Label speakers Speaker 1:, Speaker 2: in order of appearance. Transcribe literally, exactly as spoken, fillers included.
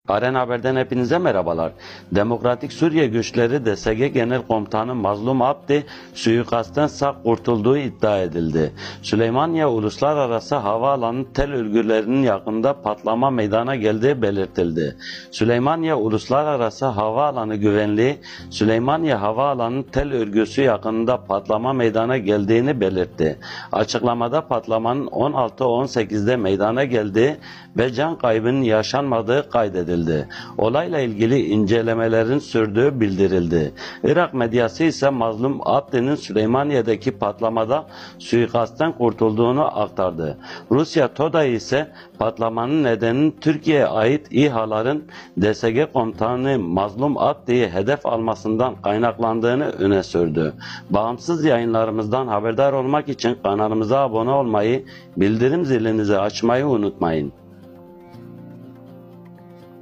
Speaker 1: Arena Haber'den hepinize merhabalar. Demokratik Suriye Güçleri D S G Genel Komutanı Mazlum Abdi suikastten sağ kurtulduğu iddia edildi. Süleymaniye Uluslararası Havaalanı tel örgülerinin yakında patlama meydana geldiği belirtildi. Süleymaniye Uluslararası Havaalanı Güvenliği, Süleymaniye Havaalanı tel örgüsü yakınında patlama meydana geldiğini belirtti. Açıklamada patlamanın on altı on sekizde meydana geldiği ve can kaybının yaşanmadığı kaydedildi. Olayla ilgili incelemelerin sürdüğü bildirildi. Irak medyası ise Mazlum Abdi'nin Süleymaniye'deki patlamada suikastten kurtulduğunu aktardı. Rusya TODA ise patlamanın nedeninin Türkiye'ye ait İHA'ların D S G komutanı Mazlum Abdi'yi hedef almasından kaynaklandığını öne sürdü. Bağımsız yayınlarımızdan haberdar olmak için kanalımıza abone olmayı, bildirim zilinizi açmayı unutmayın.